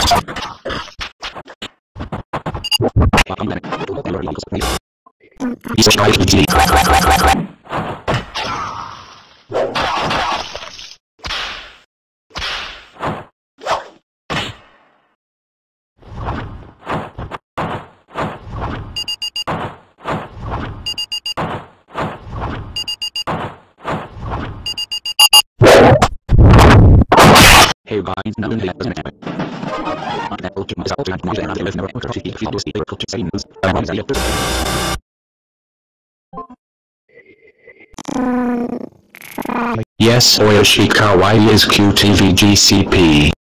Hey guys, now that doesn't happen. That will keep myself to my channel. If never to see if you do see to say news. Yes, Oyoshi Kawaii is QTV GCP.